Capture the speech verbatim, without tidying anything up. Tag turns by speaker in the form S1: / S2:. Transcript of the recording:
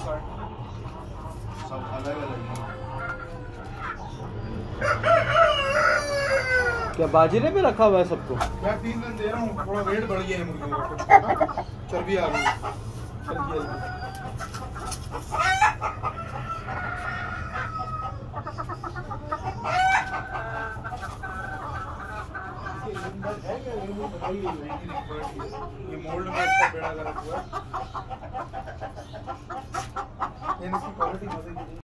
S1: सब अलग अलग है।
S2: क्या बाजरे पे रखा हुआ है सबको?
S1: मैं तीन दिन दे रहा हूँ, थोड़ा वेट बढ़ गया है मुर्गियों का, चर्बी आ गई, चर्बी आ गई। ये मोल्ड में इसका बेड़ा गर्क हुआ है। इसकी क्वालिटी